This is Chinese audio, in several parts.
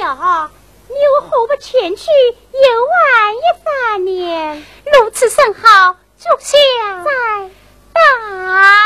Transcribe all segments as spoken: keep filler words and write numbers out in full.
了，你我何不前去游玩一三年？如此甚好，足下再拜。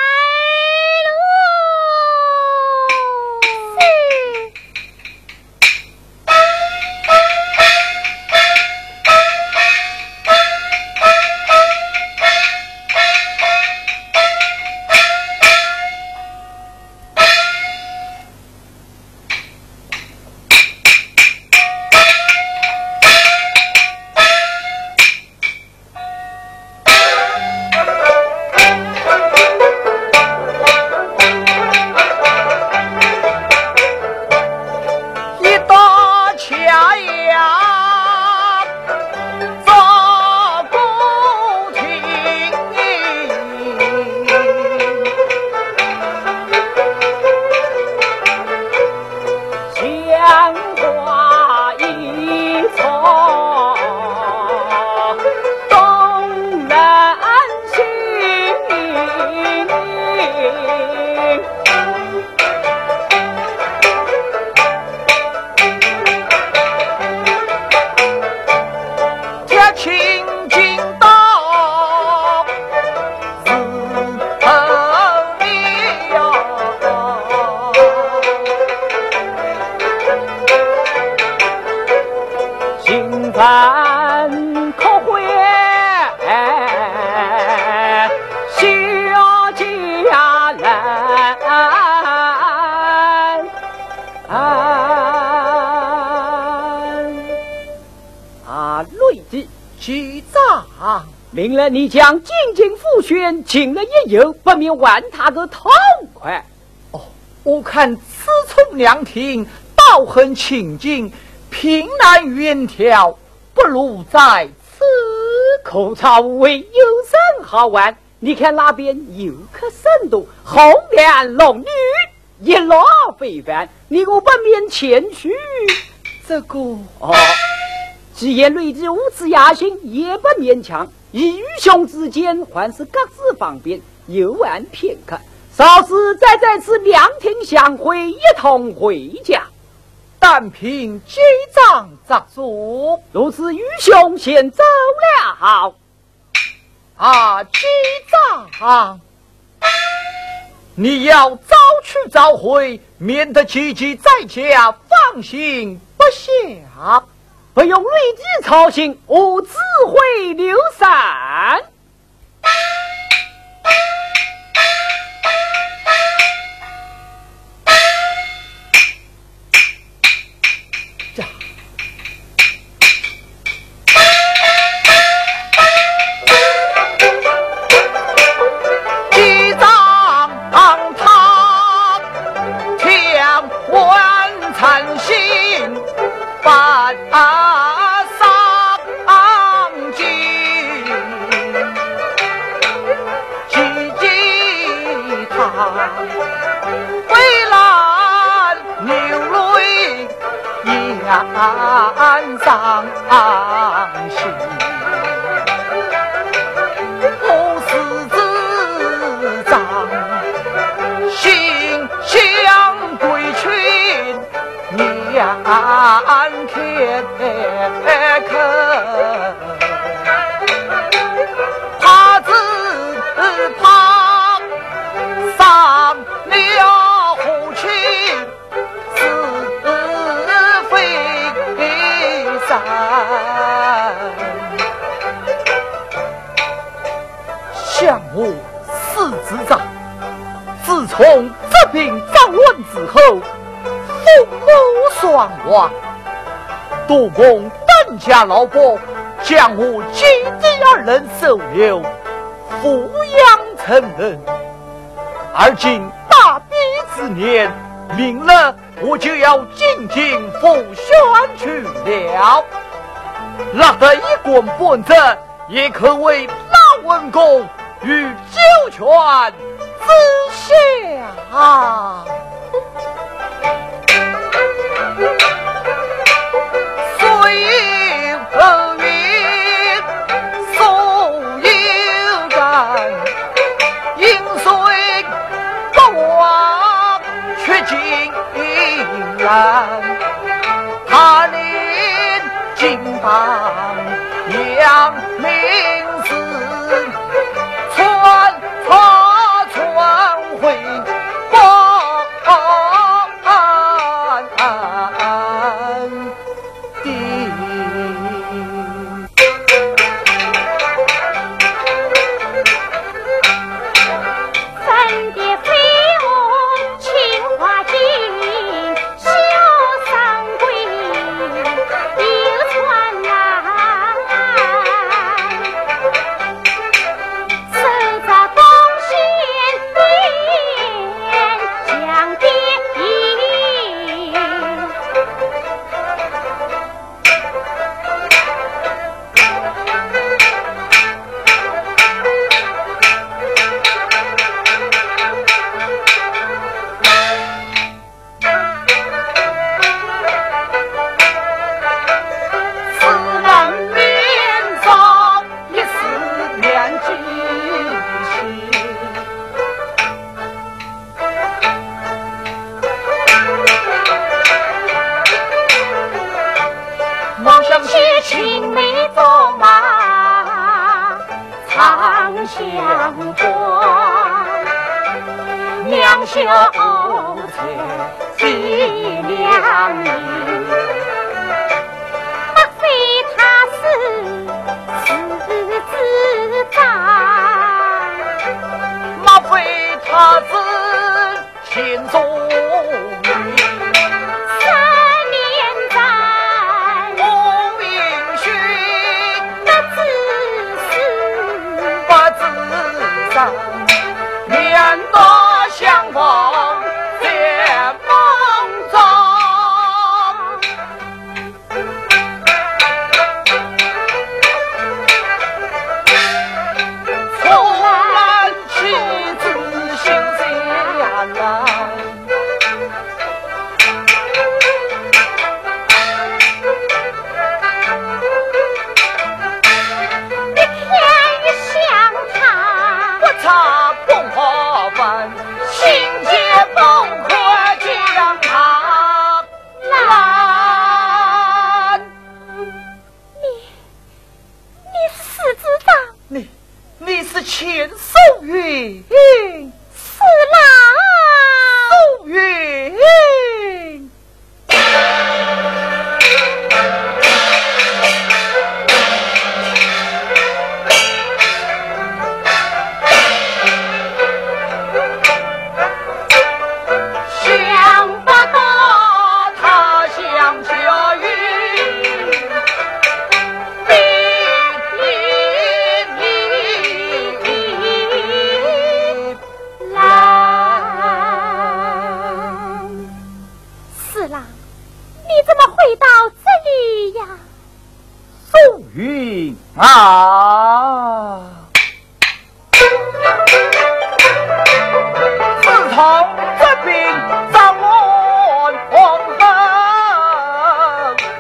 明了你将进京复选，请了一游，不免还他个痛快。 哦，我看此从良庭，道很清净，平难远眺，不如在此。 口草无味，有甚好玩？你看那边游客甚多，红颜龙女一罗非凡，你我不免前去。 这个哦，既然累子无此雅兴，也不勉强。以愚兄之间，还是各自方便，游玩片刻，稍时再在此凉亭相会，一同回家。 但凭结账作主， 如此，愚兄先走了。 啊，结账，你要早去早回，免得姐姐在家放心不下。 不用累子操心，我自会留散。 这记账他天晚餐心办安上心，我是自长，心向归去年天客，怕只怕上了虎去。相我四子长，自从这病早乱之后，父母双亡，多蒙邓家老伯将我姐弟二人收留，抚养成人。而今大比之年，明了我就要进京复选去了，落得一官半职，也可谓老文公与九泉之下。虽有云，素有感，因虽不忘，却竟然当扬名字，传他传回两袖才几两银，莫非他是私自长？莫非他是秦宗明？三年战无名血，不自私，不自伤，面对相逢在梦中，重燃妻子心间来。你偏于相差，不差碰破分。心结崩溃，就让他来。你，你是狮子长？你，你是钱素云？是郎素云。云啊，自从这病早乱黄河，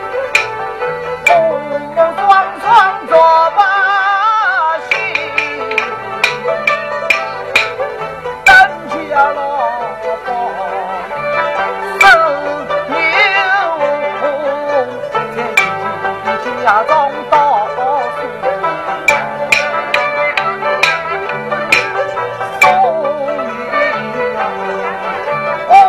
父母双双做把戏，登家老婆受牛在家中。我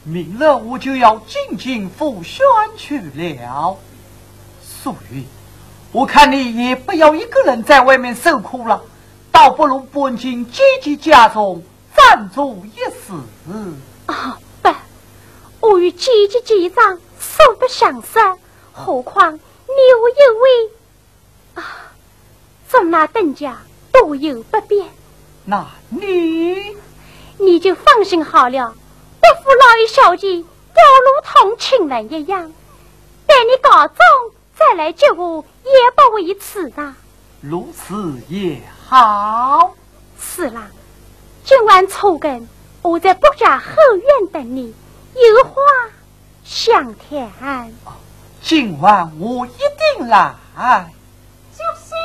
明了我就要进京赴宣去了。素云，我看你也不要一个人在外面受苦了，倒不如本进姐姐家中暂住一时。 啊，不，我与姐姐结账素不相识，何况你我有为啊，从那等家多有不便。 那你你就放心好了，我父老爷小姐要如同亲人一样，待你告终再来接我也不为迟啊。 如此也好。 四郎，今晚抽根，我在伯家后院等你，有话相谈。 今晚我一定来。 就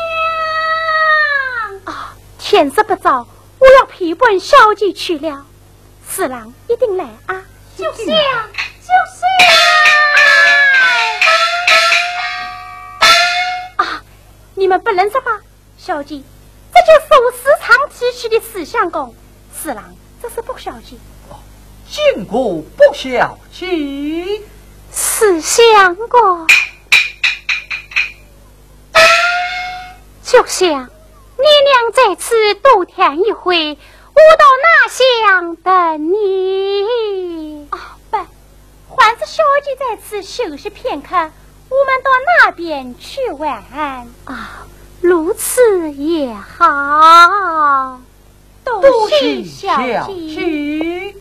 像啊，天色不早，我要陪伴小姐去了。四郎一定来啊！就像，就像啊，你们不认识吧？小姐，这就是我时常提起的四相公。四郎，这是卜小姐。 见过卜小姐。 四相公，就像你俩在此多谈一回，我到那厢等你。啊，不，还是小姐在此休息片刻，我们到那边去玩。啊，如此也好。 多谢小姐。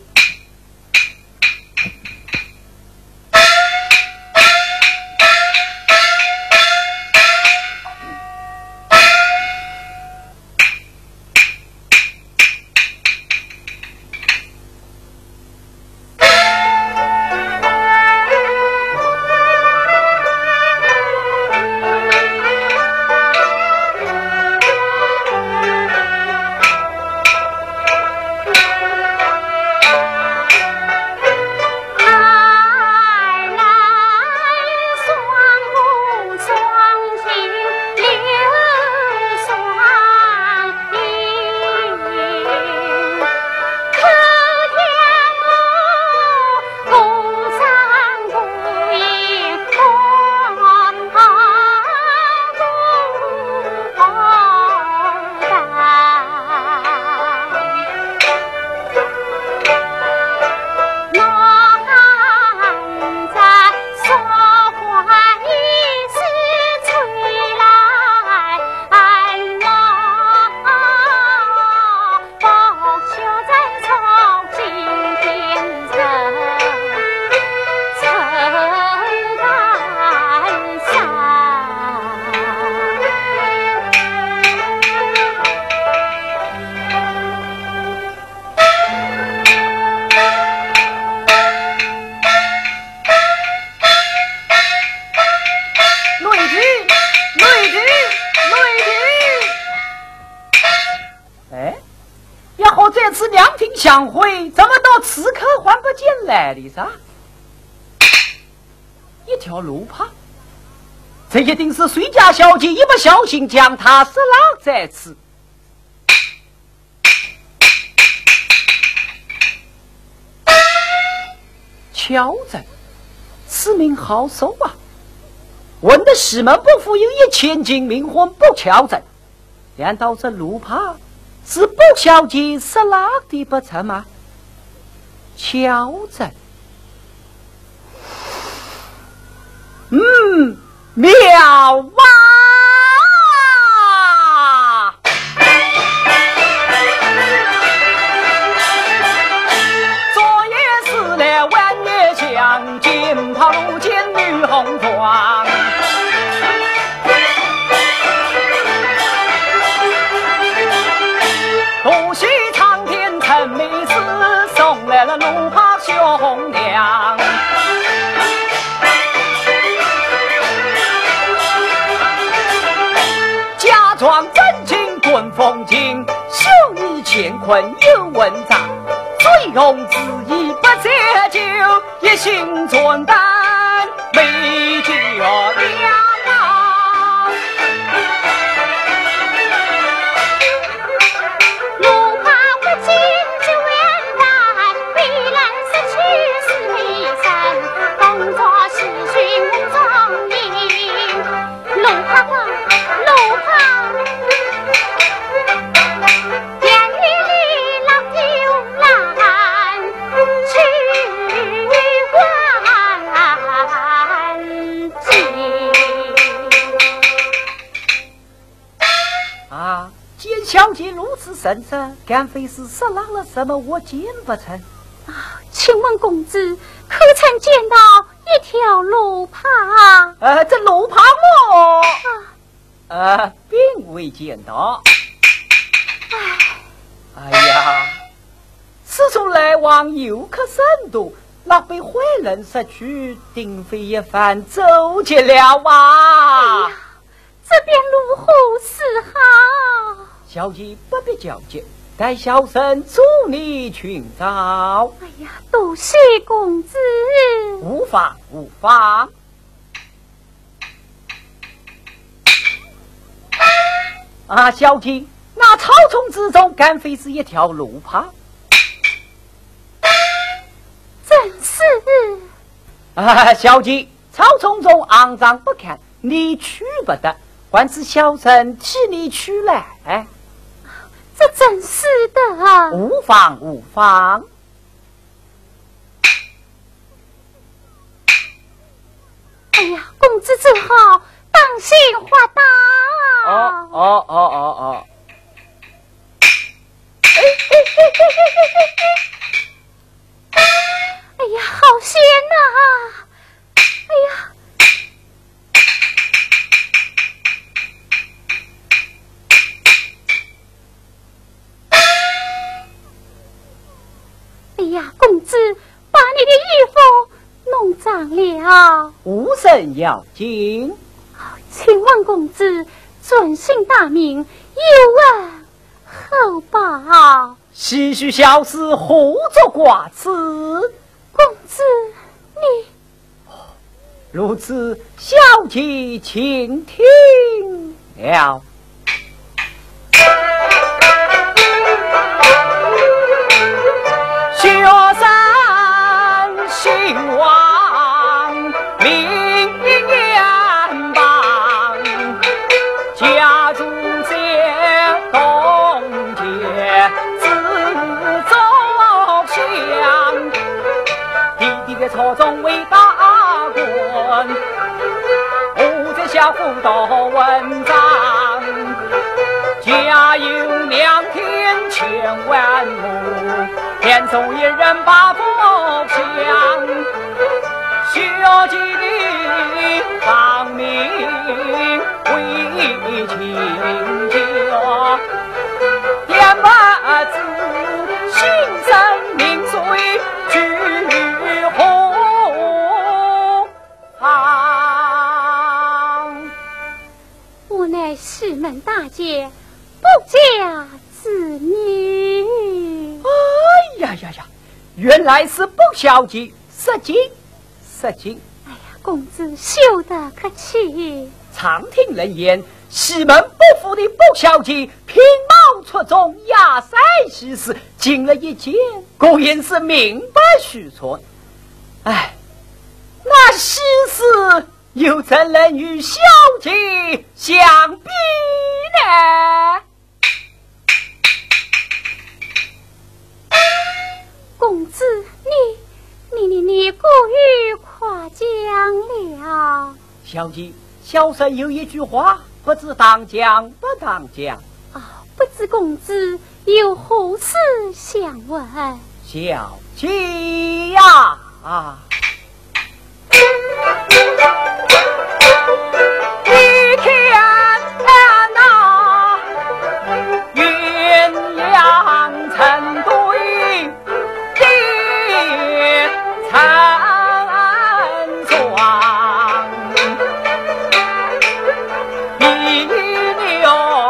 相会怎么到此刻还不见来的啥？一条路帕，这一定是随家小姐一不小心将他失落在此。乔真，此名好熟啊！问的西门伯父有一千金名唤卜乔真，难道这路帕是卜小姐失落的不成吗？乔真，嗯，妙啊！昨夜是来晚夜香，金袍如见女红妆。多谢苍天陈美师送来了路帕兄娘，假装真情滚风景，秀你乾坤有文章，醉翁之意不择酒，一心准担美酒量。 路怕不进就原来，为难失去是见小姐如此神色，敢非是失浪了什么我见不成？ 啊，请问公子可曾见到一条路耙？ 呃，这路耙么？啊，呃，并未见到。哎，哎呀，此处来往游客甚多，若被坏人拾去，定非一番周结了啊！ 哎呀，这便如何是好？ 小姐不必焦急，待小生助你寻找。 哎呀，多谢公子。 无妨无妨。啊，小姐，那草丛之中，敢非是一条路耙？ 真是。 啊，小姐，草丛中肮脏不堪，你去不得，还是小生替你去来。 这真是的。 无妨无妨。 哎呀，公子只好当心滑倒。 哦哦哦哦哦！ 哎哎哎哎哎哎哎！哎呀，好险呐！哎呀！哎呀，公子，把你的衣服弄脏了。 无甚要紧。 请问公子尊姓大名，有问厚报？ 唏嘘小事，胡作寡词。 公子，你如此，小姐请听了。学生兴亡，名扬榜，家住在东街自州乡，弟弟在朝中为大官，我在下辅导文章，家有两天千万亩，天送一人把福享，小姐当名为情家，点不知心生名随举红房。 我乃师门大姐，不嫁之女。 哎呀呀呀！原来是卜小姐，失敬失敬。 哎呀，公子休得客气。 常听人言，西门不服的卜小姐品貌出众，雅塞西施，经了一见，果然是名不虚传。哎，那西施又怎能与小姐相比呢？ 公子，你你你你过于夸奖了。 小姐，小生有一句话，不知当讲不当讲。 啊，不知公子有何事相问？ 小姐呀，啊，一天那鸳鸯成对叠成双，一牛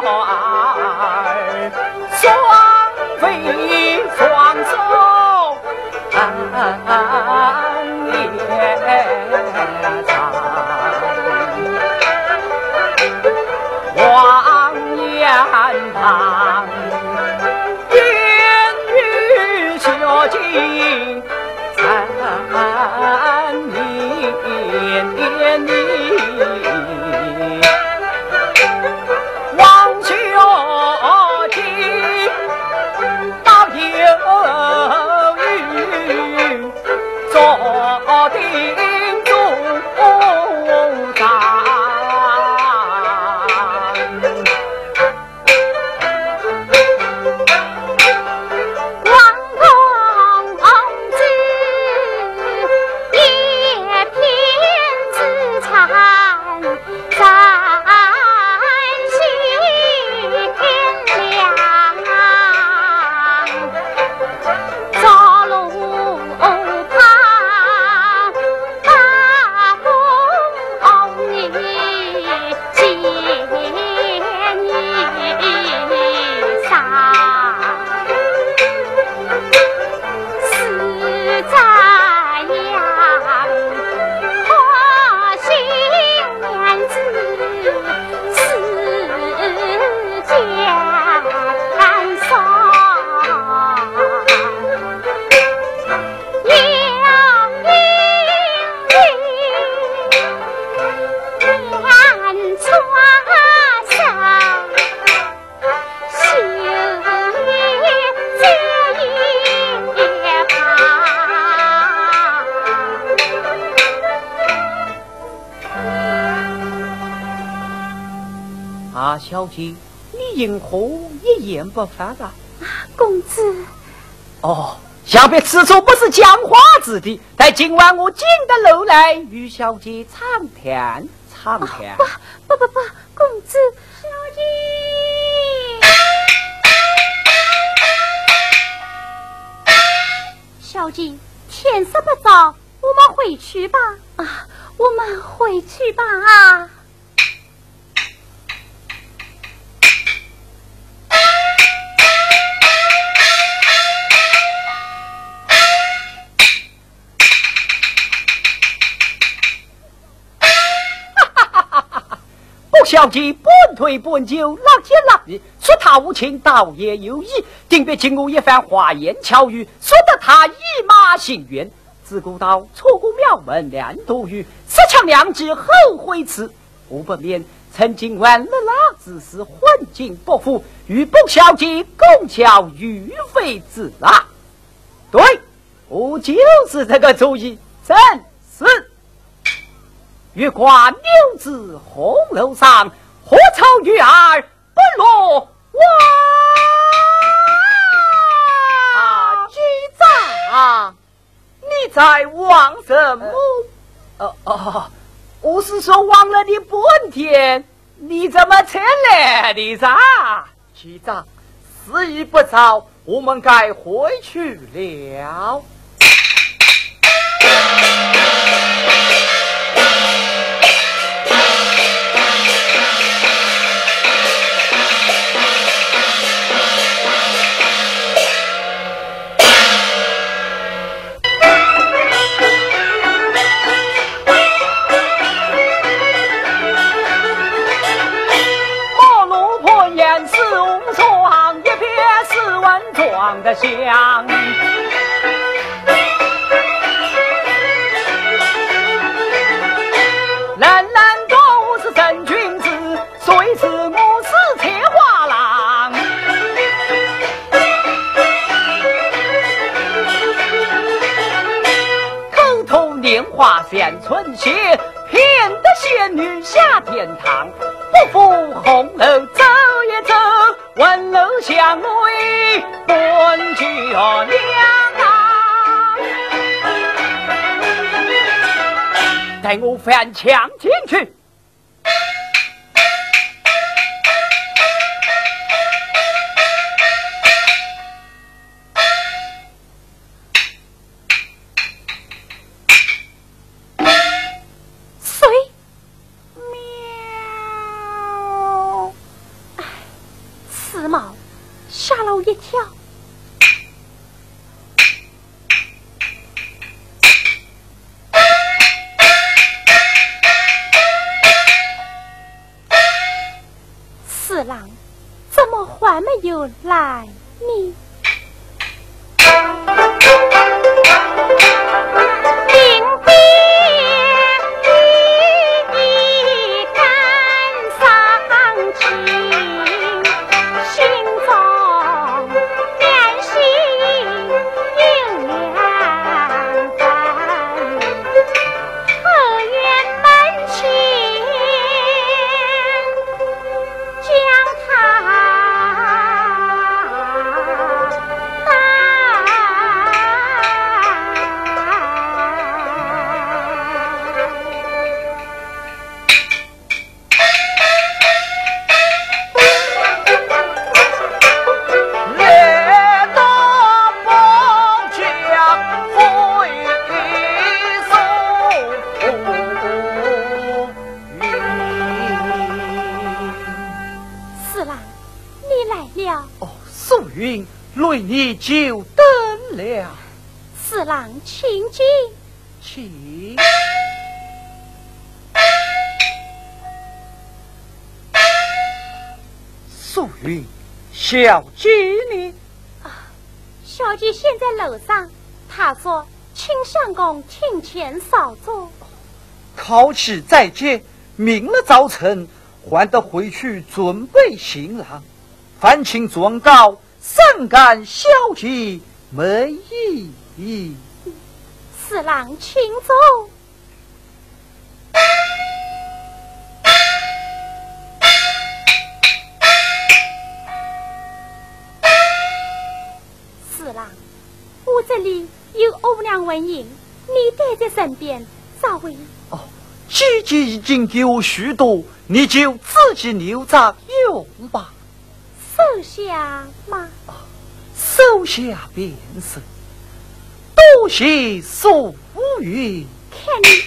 儿双飞双手也长，望眼旁烟雨小径残年年里，望小径到有雨坐定中长。 小姐，你因何一言不发啊？ 啊，公子。 哦，小别此处不是讲话之地，待今晚我进得楼来与小姐畅谈畅谈。 不不不不，公子，小姐，小姐，天色不早，我们回去吧。啊，我们回去吧啊。 小姐半推半就，拉接拉意，说他无情，倒也有意，定别经过一番花言巧语，说得他一马心愿。自古道错过庙门两多余，十强良机后悔迟。我不免趁今晚乐拉之时，混进不服，与卜小姐共敲玉妃之拉。对，我就是这个主意，正是。月挂牛子红楼上，何愁月儿不落哇！ 啊，局长，你在望什么？ 哦哦，我是说忘了你半天，你怎么才来的噻？ 局长，时已不早，我们该回去了。 的香，人人都是真君子，谁是我是采花郎？口吐莲花现春雪，骗得仙女下天堂。不负红楼走一走，问楼相会本就娘啊！待我翻墙进去。 吓了我一跳。四郎，怎么还没有来？你为你久等了， 四郎请进， 请。素云，小姐呢？ 啊，小姐现在楼上。她说，请相公厅前稍坐。 考期在即，明了早晨，还得回去准备行囊。烦请状告。三干小姐没异议， 四郎请走。 四郎，我这里有欧两纹银，你带在身边，稍微。 哦，姐姐已经给我许多，你就自己留着用吧。 收下吗？ 啊，收下便是。多谢素云。 看你。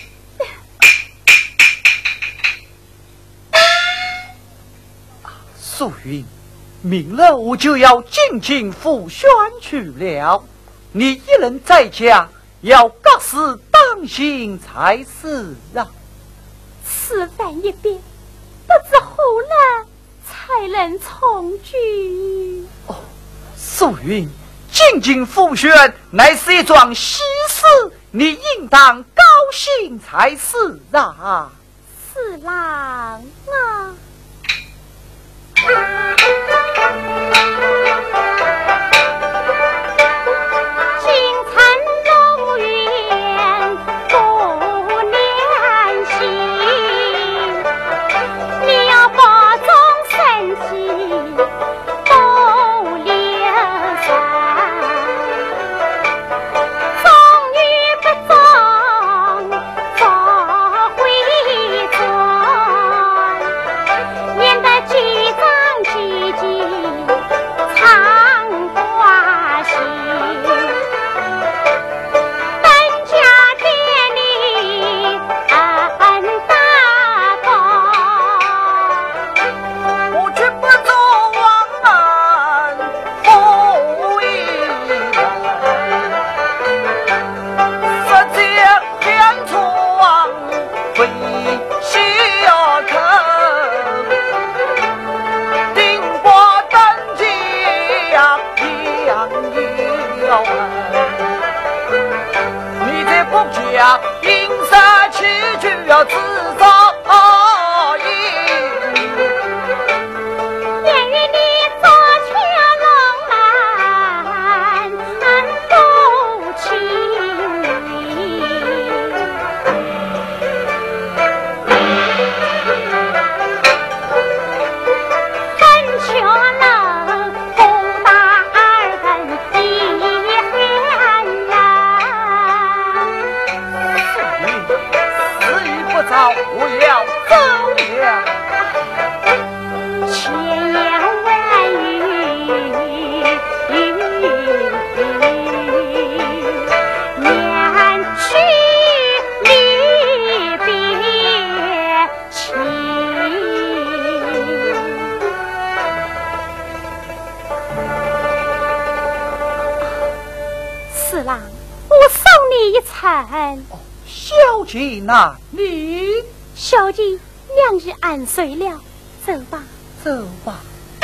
素云，明了我就要进京赴宣去了，你一人在家，要各事当心才是啊。 此番一别，不知何日才能重聚。 哦，素云，进京赴宣乃是一桩喜事，你应当高兴才是啊。 四郎啊。 应杀起就要自造营， 愿与你左牵龙兰，不情分秋冷，不打二分一寒人。 时已不早，我要走了。 千言万语，念去离别情。四郎，我送你一程。 小姐哪里？ 小姐两日安睡了，走吧， 走吧。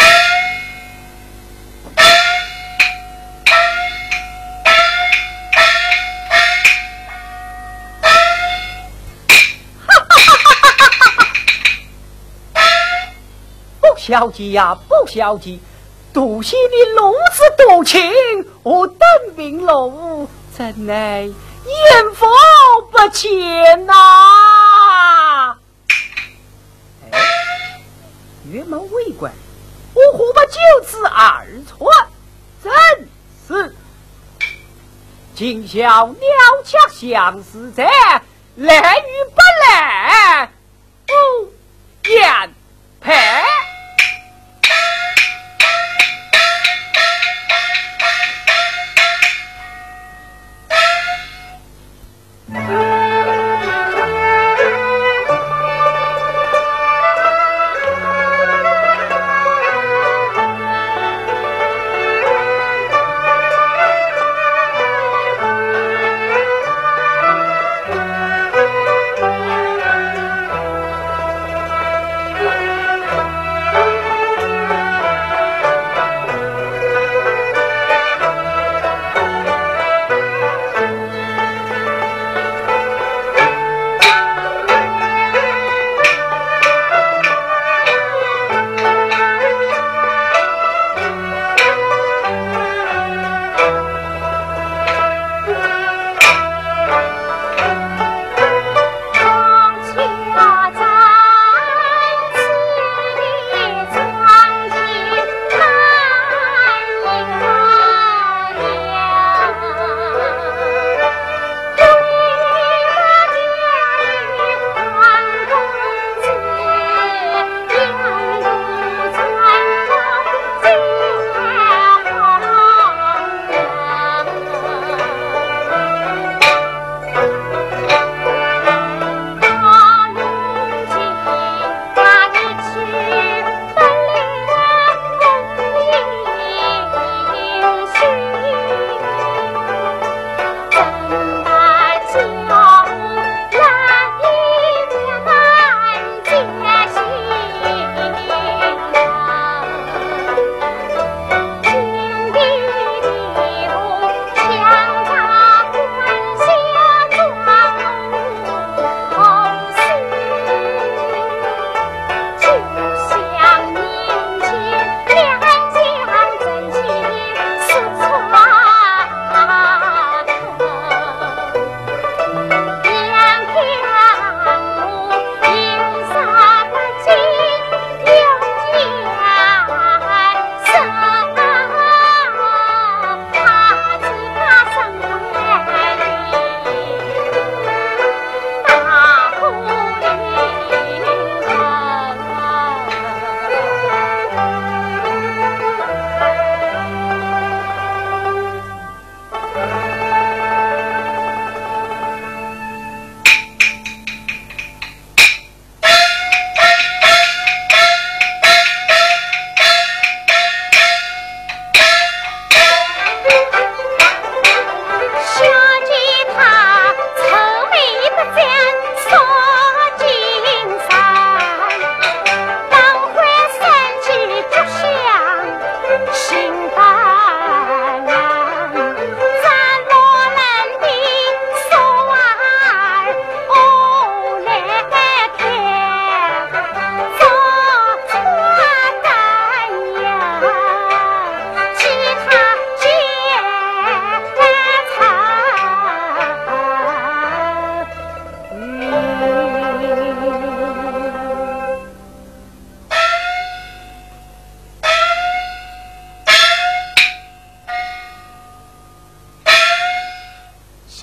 不小姐呀，不小姐，多谢你如此多情，我等病了，真乃艳福不浅呐、啊！哎，月门为官，我何不就此二传？真是今宵鸟恰相思在，来与不来，不言配。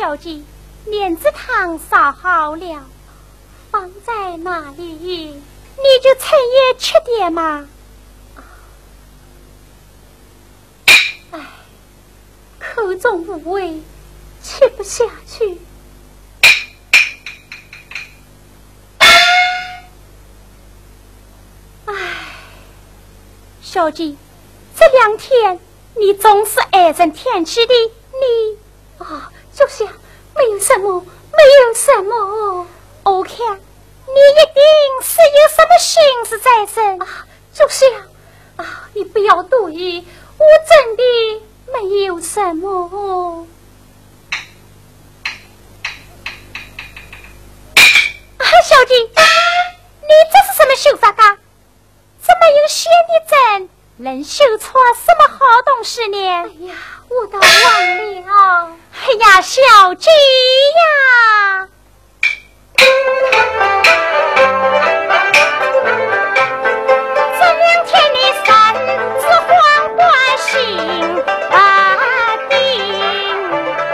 小姐，莲子汤烧好了，放在那里，你就趁夜吃点嘛。哎，口中无味，吃不下去。哎，小姐，这两天你总是唉声叹气的，你啊，就像没有什么，没有什么。我看你一定是有什么心事在身啊，就像啊，你不要多疑，我真的没有什么。啊，小姐，你这是什么绣法啊？怎么有仙的针能绣出什么好东西呢？哎呀，我倒忘了。哎呀，小姐呀，这两天你身子慌慌心啊定，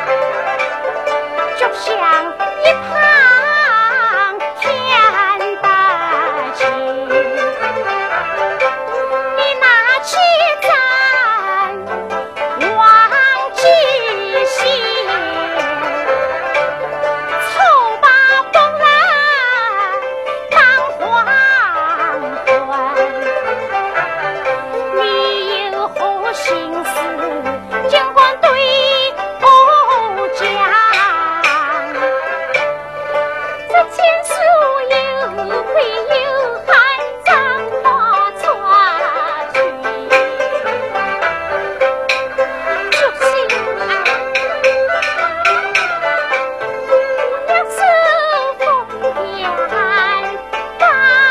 就像一旁天的情，你拿起针忘记心，丑把风来当黄昏，你有何心思尽管对我讲，这件事有亏有害怎么传去，就是两手风烟半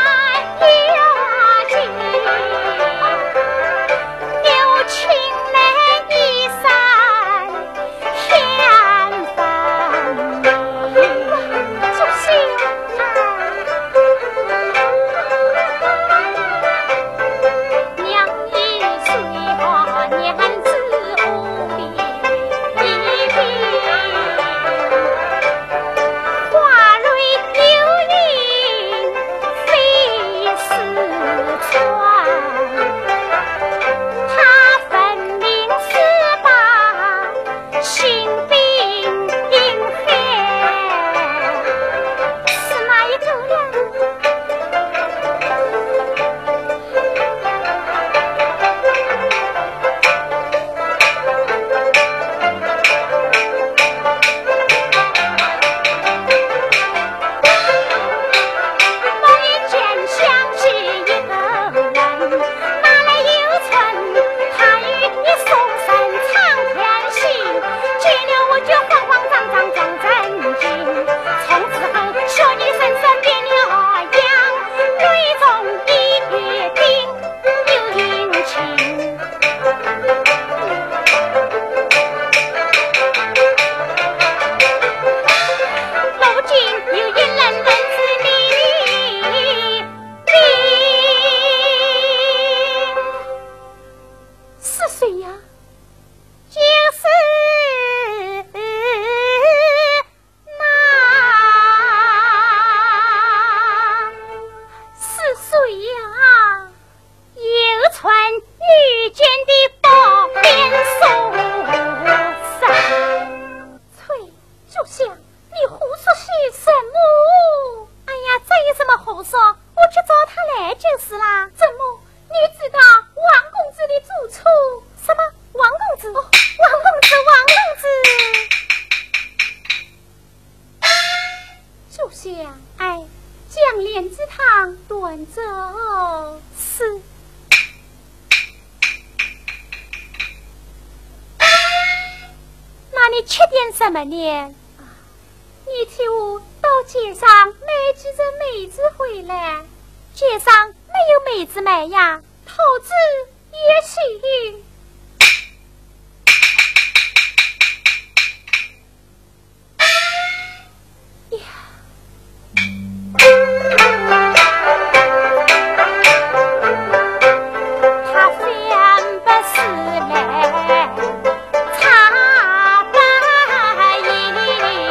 压惊，有情人一生天分明，就是娘一岁和娘子无比一比，花蕊有灵非是传，他分明是把心病隐害，是哪一个呢？某一天想起一个人，哪来有存？他与你说声长天行，见了我就慌慌张张装震惊。从此后，小女身上变了样，泪中一月定有阴晴。如今有一人认识你，你是谁呀？就是那是谁呀？有传遇见的宝边书生。翠，就像你胡说些什么？哎呀，这有什么胡说？我去找他来就是啦。怎么？你知道王公子的住处？什么？王公子？哦，王公子，王公子。就像，哎，将莲子汤端走。是。那你吃点什么呢？你替我到街上买几只梅子回来。街上没有梅子卖呀，桃子也行。他非不是来茶白饮。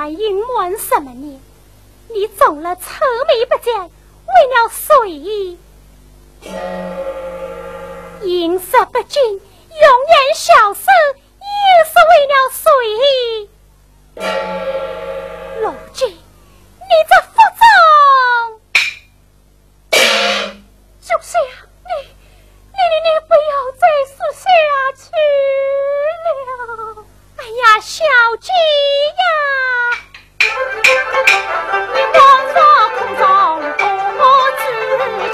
还隐瞒什么呢？你走了愁眉不展，为了谁？饮食不均，容颜消瘦，又是为了谁？罗君，你这副总，就是呀，你你你你不要再说下去了。哎呀，小姐呀，你光说苦中不知情，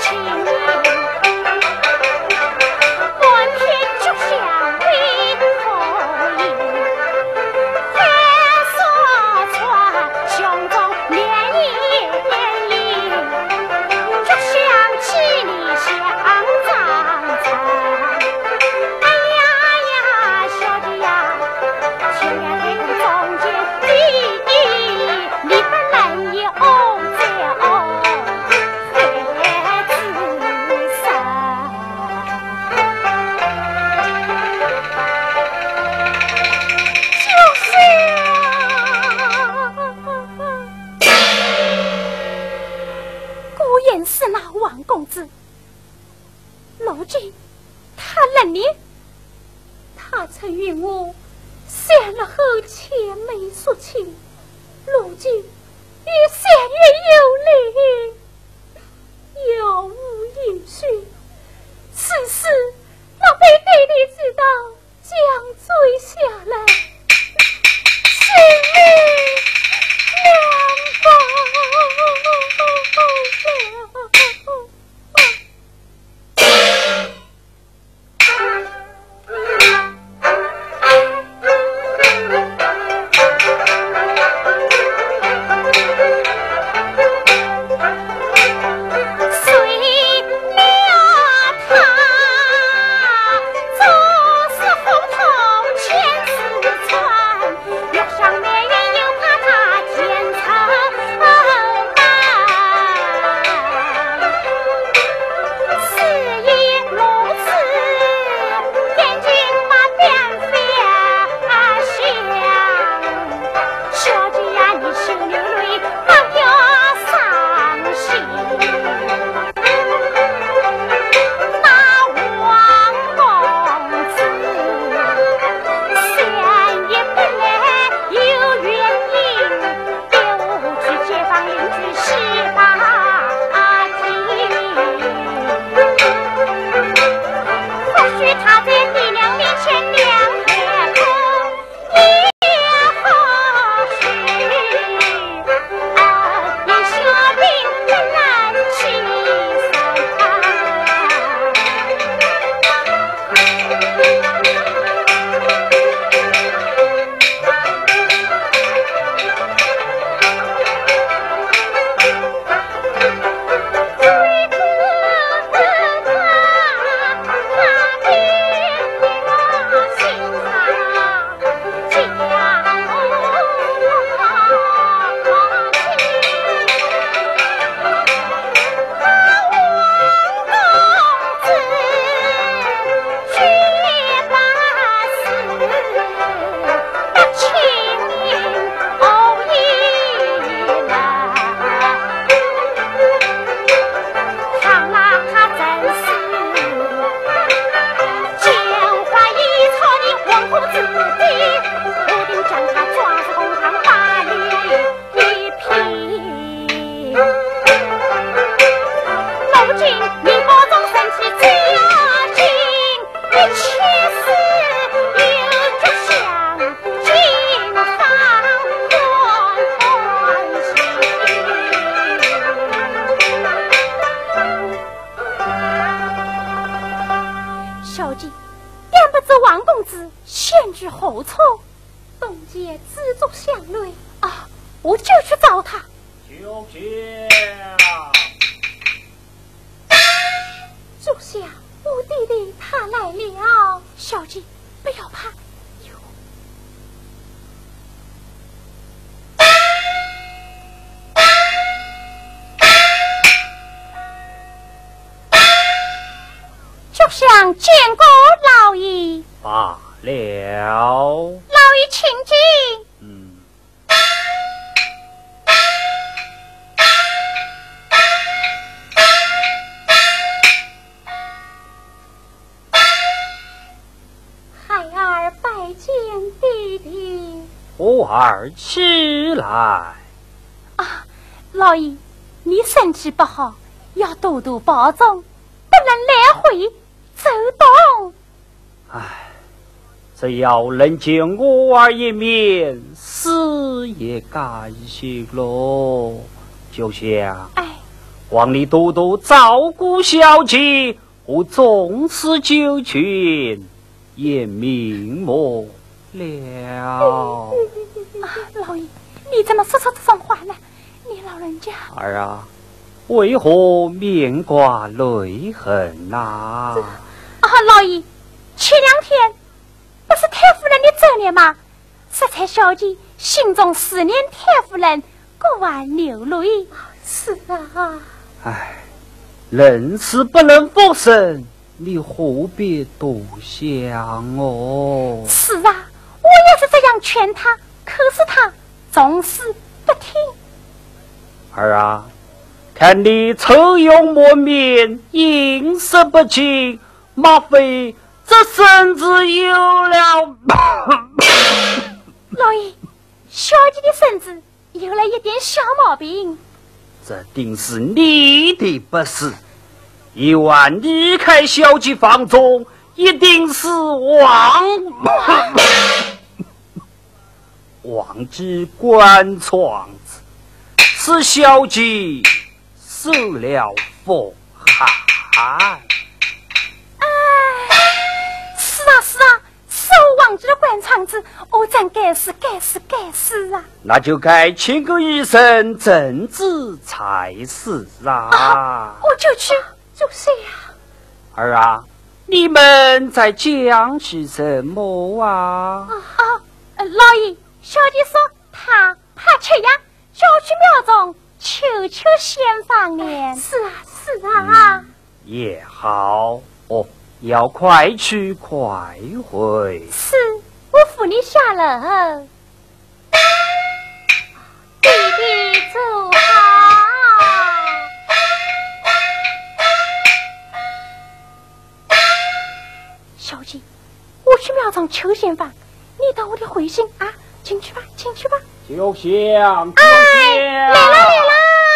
满天就像为何意，天说穿胸中涟漪涟就想起你想长成。哎呀呀，小姐呀，情愿黑中间的你本来也哦在哦孩子生，就是果然是那王公子。罗君他认你，他曾与我散了后且没说清，如今越散越有理，杳无音讯，此事若被弟弟知道，将追下来，性命难保。想见过老爷罢了。 老爷请进。 嗯。 徒儿起来。 啊，老爷，你身体不好，要多多保重，不能来回走动。 唉，只要能见我儿一面，死也甘心喽。就像， 哎， 望你多多照顾小姐，和重视九群，也明目了。 啊，老爷，你怎么说出这种话呢？你老人家儿啊，为何面挂泪痕呐、啊？ 啊，老爷，前两天不是太夫人的奏念吗？色彩小姐心中思念太夫人，过完流泪。是啊， 唉，人事不能复生，你何必多想哦？ 是啊，我也是这样劝他，可是他总是不听。 儿啊，看你愁容满面，饮食不进，莫非这身子有了？ 老爷，小姐的身子有了一点小毛病。 这定是你的不是，一晚离开小姐房中，一定是王王之官床子，使小姐受了风寒。 哎，是啊是啊，是我忘记了关窗子，我真该死该死该死啊！ 那就该请个医生诊治才是啊！ 啊我就去，就是呀。 儿啊，你们在讲些什么啊？ 啊啊，呃老爷，小姐说她怕吃药，就去庙中求求仙方呢。是啊是啊、嗯， 也好哦，要快去快回。 是，我扶你下楼。弟弟走好。小姐，我去庙中求仙方，你等我的回信啊！进去吧，进去吧。 就像，就哎，来了来了。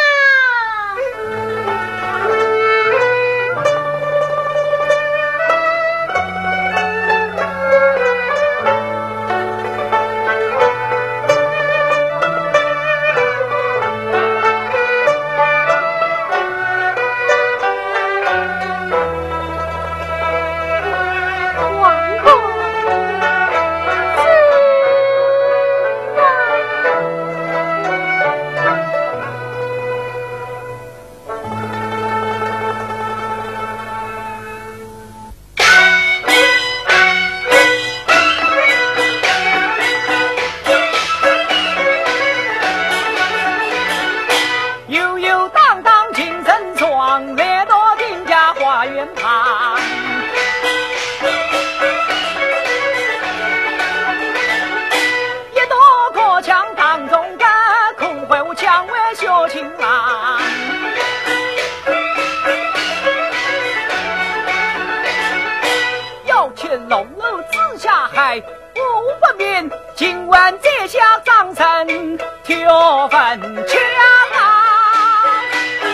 今晚在下张生挑粉枪啊！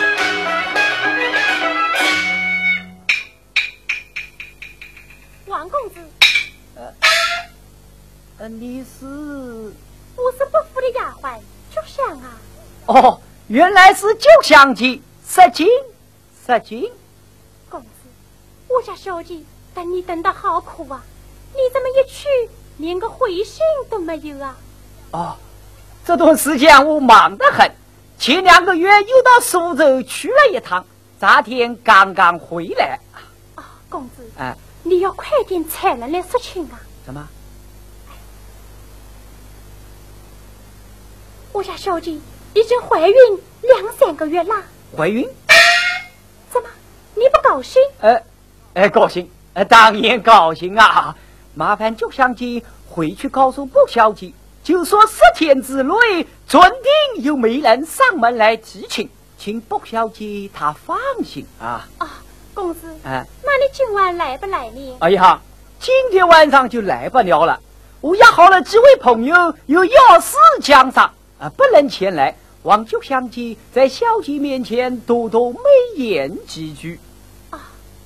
王公子， 呃，呃你是？ 我是伯父的丫鬟，就香啊。 哦，原来是九香姐，失敬失敬。 公子，我家小姐等你等得好苦啊！你怎么一去？连个回信都没有啊！ 哦，这段时间我忙得很，前两个月又到苏州去了一趟，昨天刚刚回来。 啊，公子， 哎， 你要快点才能来说情啊！ 怎么？ 我家小姐已经怀孕两三个月啦。 怀孕？ 怎么？你不高兴？ 呃，呃，高兴，呃，当然高兴啊！麻烦九香姐回去告诉卜小姐，就说十天之内准定有媒人上门来提亲，请卜小姐她放心啊。 啊，公子， 哎， 那你今晚来不来呢？ 哎呀，今天晚上就来不了了。 我约好了几位朋友有要事江上啊，不能前来。望九相姐在小姐面前多多美言几句。 啊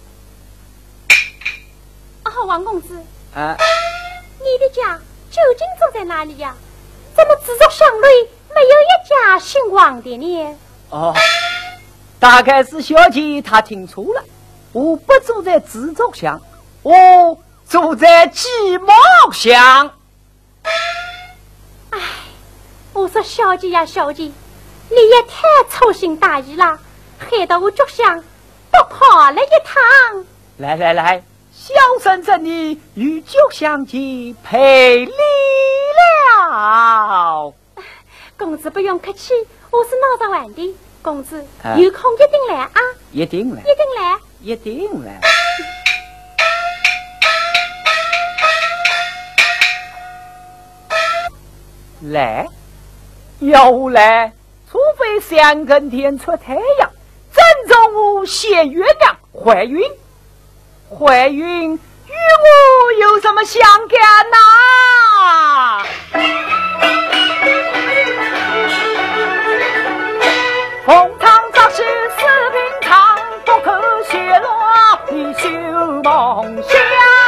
啊，王公子啊， 你的家究竟住在哪里呀？怎么紫竹巷内没有一家姓王的呢？ 哦，大概是小姐她听错了，我不住在紫竹巷，我住在鸡毛巷。 唉，我说小姐呀小姐，你也太粗心大意了，害得我竹巷多跑了一趟。 来来来，小婶这里与九相姐赔礼了。 公子不用客气，我是闹着玩的。公子、 啊、 有空一定来啊！ 一定来， 一定来， 一定来。来，又来，除非三更天出太阳，正中午现月亮，怀孕，怀孕与我有什么相干呐？逢场作戏是平常，不可泄露你旧梦想。